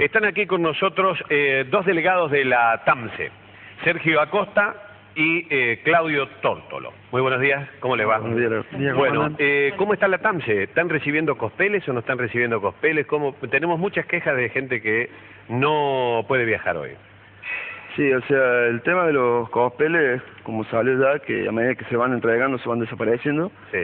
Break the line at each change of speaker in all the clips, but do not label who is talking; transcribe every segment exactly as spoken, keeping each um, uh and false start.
Están aquí con nosotros eh, dos delegados de la TAMSE, Sergio Acosta y eh, Claudio Tórtolo. Muy buenos días, ¿cómo le va?
Buenos días. Días,
bueno, eh, ¿cómo está la TAMSE? ¿Están recibiendo cospeles o no están recibiendo cospeles? ¿Cómo? Tenemos muchas quejas de gente que no puede viajar hoy.
Sí, o sea, el tema de los cospeles, como sale ya, que a medida que se van entregando se van desapareciendo.
Sí.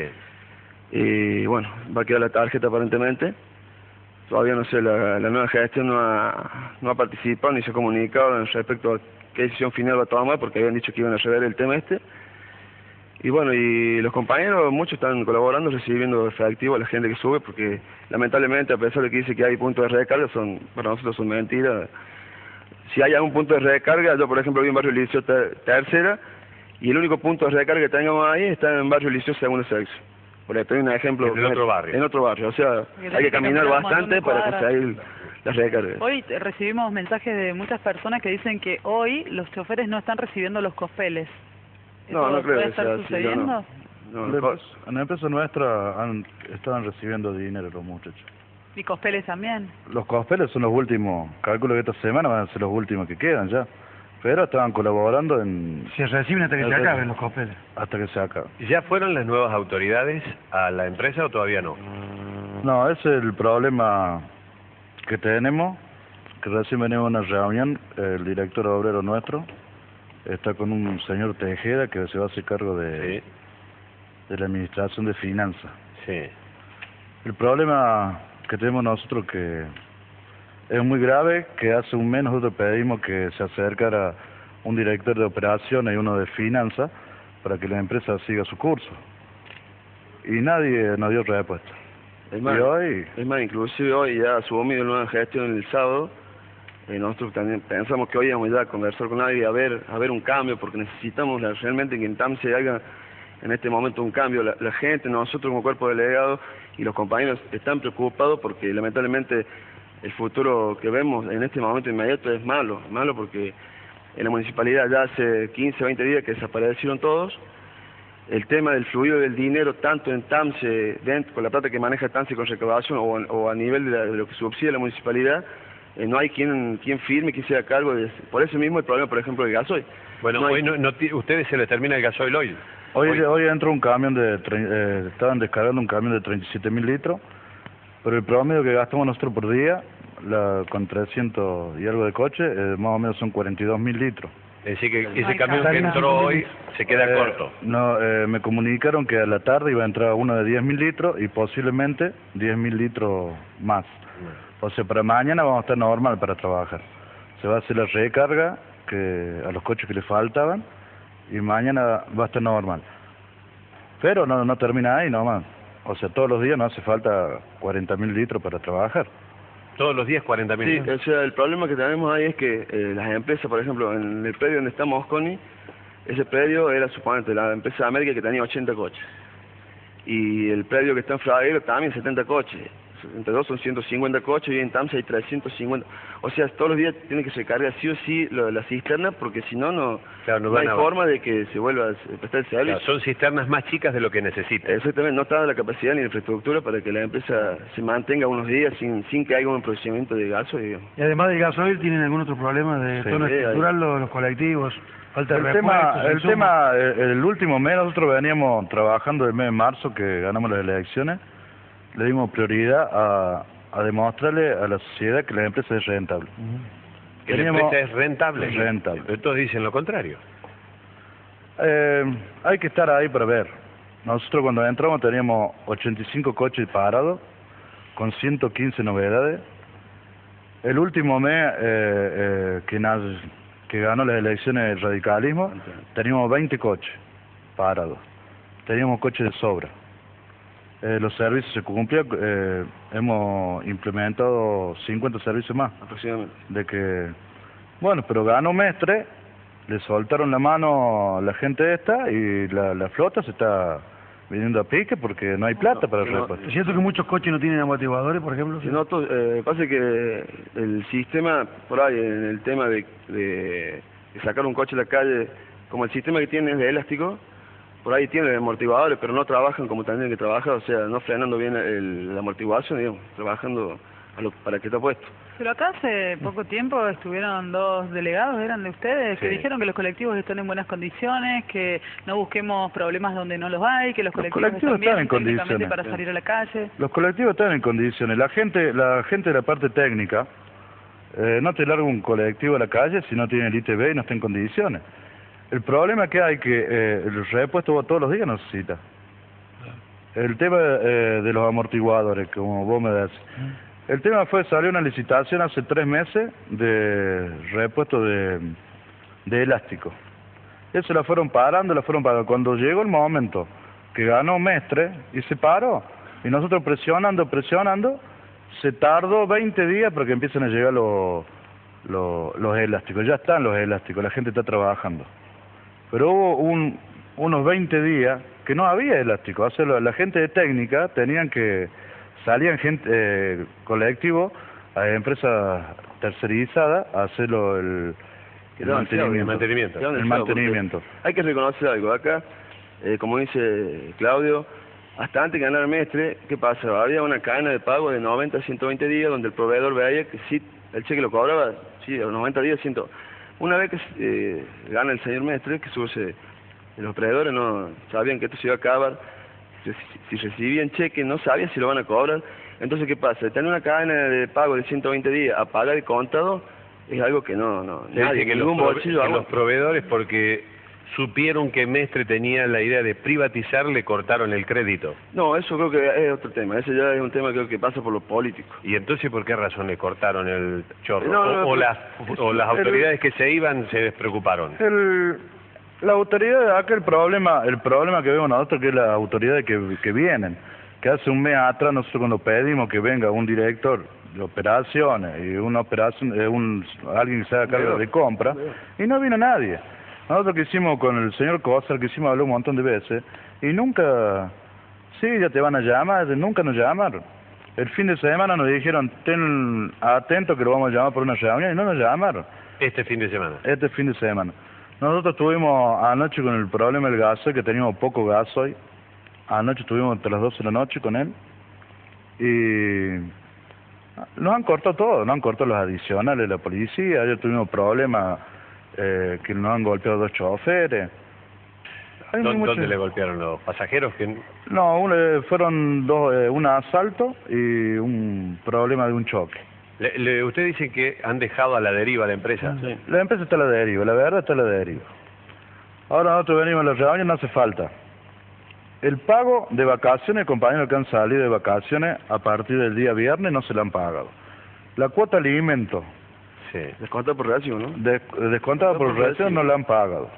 Y bueno, va a quedar la tarjeta aparentemente. Todavía no sé, la, la nueva gestión no ha, no ha participado ni se ha comunicado respecto a qué decisión final va a tomar, porque habían dicho que iban a rever el tema este. Y bueno, y los compañeros, muchos están colaborando, recibiendo efectivo a la gente que sube, porque lamentablemente, a pesar de que dice que hay puntos de recarga, son para nosotros son mentiras. Si hay algún punto de recarga, yo por ejemplo vivo en Barrio Liceo Tercera, y el único punto de recarga que tengamos ahí está en Barrio Liceo Segunda Sección. Por ejemplo, un ejemplo.
En otro barrio.
En otro barrio, o sea, hay que caminar bastante para conseguir las recargas.
Hoy recibimos mensajes de muchas personas que dicen que hoy los choferes no están recibiendo los cospeles.
No, no creo
puede
que
estar
sea así,
sucediendo?
no, no.
En la empresa, en la empresa nuestra han, estaban recibiendo dinero los muchachos.
¿Y cospeles también?
Los cospeles son los últimos, calculo que esta semana van a ser los últimos que quedan ya. Pero estaban colaborando en...
Se reciben hasta que se acaben los cospeles.
Hasta que se acaben.
¿Ya fueron las nuevas autoridades a la empresa o todavía no?
No, ese es el problema que tenemos, que recién venimos a una reunión, el director obrero nuestro está con un señor Tejeda que se va a hacer cargo de,
sí.
de la administración de finanzas.
Sí.
El problema que tenemos nosotros que es muy grave, que hace un mes nosotros pedimos que se acercara un director de operaciones y uno de finanzas para que la empresa siga su curso. Y nadie nos dio respuesta.
Es más,
y hoy...
es más, inclusive hoy ya asumido la nueva gestión el sábado, eh, nosotros también pensamos que hoy íbamos ya a conversar con nadie, a ver, a ver un cambio, porque necesitamos la, realmente que en TAMSE haga en este momento un cambio. La, la gente, nosotros como cuerpo delegado y los compañeros están preocupados porque lamentablemente el futuro que vemos en este momento inmediato es malo, malo porque en la municipalidad ya hace quince, veinte días que desaparecieron todos. El tema del fluido del dinero, tanto en TAMSE, dentro, con la plata que maneja TAMSE con recaudación o, o a nivel de, la, de lo que subsidia la municipalidad, eh, no hay quien, quien firme, quien sea a cargo de... Por eso mismo el problema, por ejemplo, del gasoil.
Bueno,
no hay...
hoy no, no, ustedes se les termina el gasoil hoy.
Hoy,
hoy.
hoy entró un camión de... Eh, estaban descargando un camión de treinta y siete mil litros, pero el promedio que gastamos nosotros por día, la, con trescientos y algo de coche, eh, más o menos son cuarenta y dos mil litros.
Es decir, que ese
Ay,
camión que entró hoy se queda
eh,
corto.
No, eh, me comunicaron que a la tarde iba a entrar uno de diez mil litros y posiblemente diez mil litros más. O sea, para mañana vamos a estar normal para trabajar. Se va a hacer la recarga que a los coches que le faltaban y mañana va a estar normal. Pero no, no termina ahí nomás. O sea, todos los días no hace falta cuarenta mil litros para trabajar.
Todos los días cuarenta mil.
Sí, o sea, el problema que tenemos ahí es que eh, las empresas, por ejemplo, en el predio donde está Mosconi, ese predio era, suponete, la empresa de América que tenía ochenta coches. Y el predio que está en Fraguero también setenta coches. Entre dos son ciento cincuenta coches y en TAMSE hay trescientos cincuenta. O sea, todos los días tiene que se carga sí o sí lo de la cisterna porque si no, no,
claro, no,
no hay
a...
forma de que se vuelva a prestar el servicio.
Claro, son cisternas más chicas de lo que necesitan.
Exactamente, no está la capacidad ni la infraestructura para que la empresa se mantenga unos días sin sin que haya un procedimiento de gaso. Digamos.
Y además del gasoil, ¿tienen algún otro problema de
Sí,
tono
sí,
estructural,
hay...
los, los colectivos? Falta de
El
repuestos,
tema, el
insumos.
tema, el, el último mes nosotros veníamos trabajando el mes de marzo que ganamos las elecciones, le dimos prioridad a, a demostrarle a la sociedad que la empresa es rentable.
Uh-huh.
Que
Teníamos,
la empresa es rentable.
Es rentable.
Pero todos dicen lo contrario.
Eh, hay que estar ahí para ver. Nosotros cuando entramos teníamos ochenta y cinco coches parados, con ciento quince novedades. El último mes eh, eh, que, nas, que ganó las elecciones el radicalismo, teníamos veinte coches parados. Teníamos coches de sobra. Eh, los servicios se cumplían, eh, hemos implementado cincuenta servicios más.
Aproximadamente.
De que, bueno, pero ganó Mestre, le soltaron la mano a la gente esta y la, la flota se está viniendo a pique porque no hay plata
No,
para el
no,
repuesto.
¿Es cierto que muchos coches no tienen amortiguadores, por ejemplo?
Si no, to- eh, pasa que el sistema, por ahí, en el tema de, de, de sacar un coche a la calle, como el sistema que tiene es de elástico, por ahí tiene amortiguadores, pero no trabajan como tendrían que trabajar, o sea, no frenando bien el, la amortiguación, digamos, trabajando a lo, para que está puesto.
Pero acá hace poco tiempo estuvieron dos delegados, eran de ustedes, que
Sí.
dijeron que los colectivos están en buenas condiciones, que no busquemos problemas donde no los hay, que los,
Los
colectivos,
colectivos
están bien
están en
técnicamente
condiciones.
para
Sí.
salir a la calle.
Los colectivos están en condiciones. La gente, la gente de la parte técnica eh, no te larga un colectivo a la calle si no tiene el I T B y no está en condiciones. El problema que hay que eh, el repuesto todos los días no necesita. El tema eh, de los amortiguadores, como vos me decís. El tema fue, salió una licitación hace tres meses de repuesto de, de elástico. Eso la fueron parando, la fueron parando. Cuando llegó el momento que ganó Mestre y se paró, y nosotros presionando, presionando, se tardó veinte días para que empiecen a llegar los, los, los elásticos. Ya están los elásticos, la gente está trabajando. Pero hubo un, unos veinte días que no había elástico. O sea, la gente de técnica tenían que... Salían gente, eh, colectivos, a empresas tercerizadas a hacerlo el, el
Demasiado,
mantenimiento.
el mantenimiento.
Qué demasiado,
El mantenimiento.
porque Hay que reconocer algo. Acá, eh, como dice Claudio, hasta antes de ganar Mestre, ¿qué pasa? Había una cadena de pago de noventa a ciento veinte días donde el proveedor veía que sí, el cheque lo cobraba, sí, a los noventa días, cien. Una vez que eh, gana el señor Mestre, que surge, los proveedores no sabían que esto se iba a acabar. Si recibían cheque, no sabían si lo van a cobrar. Entonces, ¿qué pasa? Tener una cadena de pago de ciento veinte días a pagar el contado es algo que no, no
Se
nadie,
dice que, los,
ningún
prove-
bolsillo
que
aguanta.
los proveedores, porque supieron que Mestre tenía la idea de privatizar, le cortaron el crédito.
No, eso creo que es otro tema. Ese ya es un tema creo que pasa por lo político.
¿Y entonces por qué razón le cortaron el chorro?
No, no,
o, o
pero-
las, o las
el-
autoridades que se iban se despreocuparon.
El, la autoridad de acá, el problema, el problema que vemos nosotros que es las autoridades que, que vienen, que hace un mes atrás nosotros cuando pedimos que venga un director de operaciones y una operación, eh, un, alguien que se haga cargo de compra, y no vino nadie. Nosotros que hicimos con el señor Cosa, que hicimos hablar un montón de veces, y nunca, sí, ya te van a llamar, nunca nos llamaron. El fin de semana nos dijeron, ten atento que lo vamos a llamar por una reunión, y no nos llamaron.
Este fin de semana.
Este fin de semana. Nosotros estuvimos anoche con el problema del gasoil, que teníamos poco gasoil. Anoche estuvimos hasta las doce de la noche con él. Y nos han cortado todo, nos han cortado los adicionales de la policía. Ayer tuvimos problemas eh, que nos han golpeado dos choferes. Hay
¿Dó-
mucho-
¿Dónde le golpearon los pasajeros? que
No, un, eh, fueron dos, eh, un asalto y un problema de un choque.
le, le- Usted dice que han dejado a la deriva la empresa.
Sí.
La empresa está a la deriva, la verdad está a la deriva. Ahora nosotros venimos a la reunión, no hace falta. El pago de vacaciones, compañeros que han salido de vacaciones a partir del día viernes no se le han pagado. La cuota de alimento
Sí.
Descontar por recibo, ¿no?
des- descontada por
por
recibo
recibo.
no la han pagado.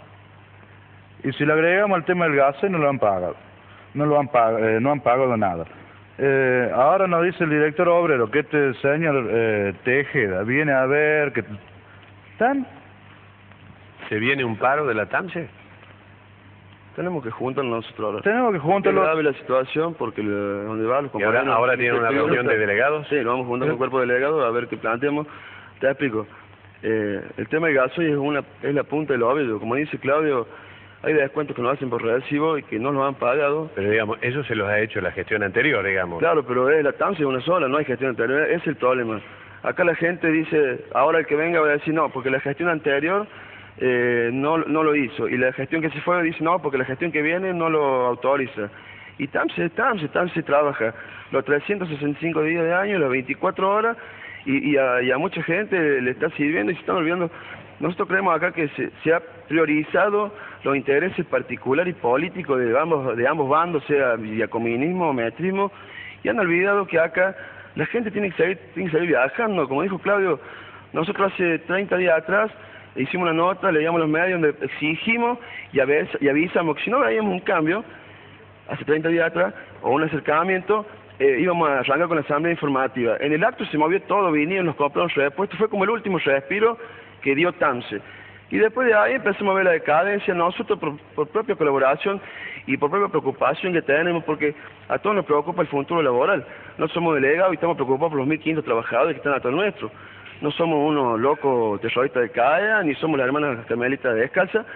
Y si le agregamos el tema del gas, no lo han pagado. No lo han pagado, eh, no han pagado nada. Eh, ahora nos dice el director obrero que este señor eh, Tejeda viene a ver que están.
¿Se viene un paro de la TAMSE?
Tenemos que juntarnos nosotros ahora.
Tenemos que
Es
juntarlo.
grave la situación porque le- donde va los
¿Y ahora,
compañeros...
ahora tienen una reunión de delegados?
Sí, lo vamos a juntar con el cuerpo delegado a ver qué planteamos. Te explico. Eh, el tema del gasoil es una es la punta del obvio. Como dice Claudio, hay descuentos que nos hacen por recibo y que no nos han pagado.
Pero digamos, eso se los ha hecho la gestión anterior, digamos.
Claro, pero es la TAMSE una sola, no hay gestión anterior. Ese es el problema. Acá la gente dice, ahora el que venga va a decir no, porque la gestión anterior eh, no, no lo hizo. Y la gestión que se fue dice no, porque la gestión que viene no lo autoriza. Y TAMSE es TAMSE, TAMSE trabaja los trescientos sesenta y cinco días de año, las veinticuatro horas, y, y, a, y a mucha gente le está sirviendo y se están olvidando. Nosotros creemos acá que se, se ha priorizado los intereses particulares y políticos de ambos, de ambos bandos, sea viacomunismo o metrismo, y han olvidado que acá la gente tiene que seguir, tiene que seguir viajando. Como dijo Claudio, nosotros hace treinta días atrás hicimos una nota, leíamos los medios donde exigimos y, avis, y avisamos que si no veíamos un cambio, hace treinta días atrás, o un acercamiento, eh, íbamos a arrancar con la asamblea informativa. En el acto se movió todo, vinieron, nos compraron repuestos, fue como el último respiro que dio TAMSE. Y después de ahí empezamos a ver la decadencia, nosotros por, por propia colaboración y por propia preocupación que tenemos, porque a todos nos preocupa el futuro laboral. No somos delegados y estamos preocupados por los mil quinientos trabajadores que están atrás nuestro. No somos unos locos terroristas de C A E A, ni somos las hermanas carmelitas de Descalza,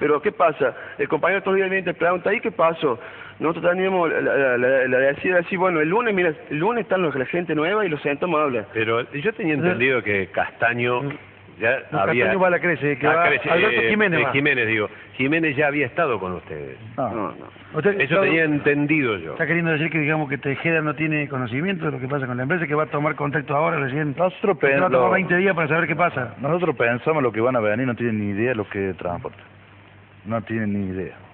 Pero ¿qué pasa? El compañero todos los días viene y te pregunta, ¿y qué pasó? Nosotros teníamos la, la, la, la decía así, bueno, el lunes, mira, el lunes están los, la gente nueva y los sentamos a hablar.
Pero yo tenía entendido que Castaño ya
No,
había...
Castaño va a la Crece, que
Ah,
va
Crece,
Alberto
eh,
Jiménez
eh,
va.
Jiménez, digo. Jiménez ya había estado con ustedes.
No.
No, no.
Usted,
Eso
Claudio,
tenía entendido yo.
está queriendo decir que digamos que Tejeda no tiene conocimiento de lo que pasa con la empresa, que va a tomar contacto ahora recién.
Nosotros,
Que va a
pen-
tomar
lo-
veinte días para saber qué pasa.
nosotros pensamos lo que van a venir, no tienen ni idea de lo que es transporte. No tienen ni idea.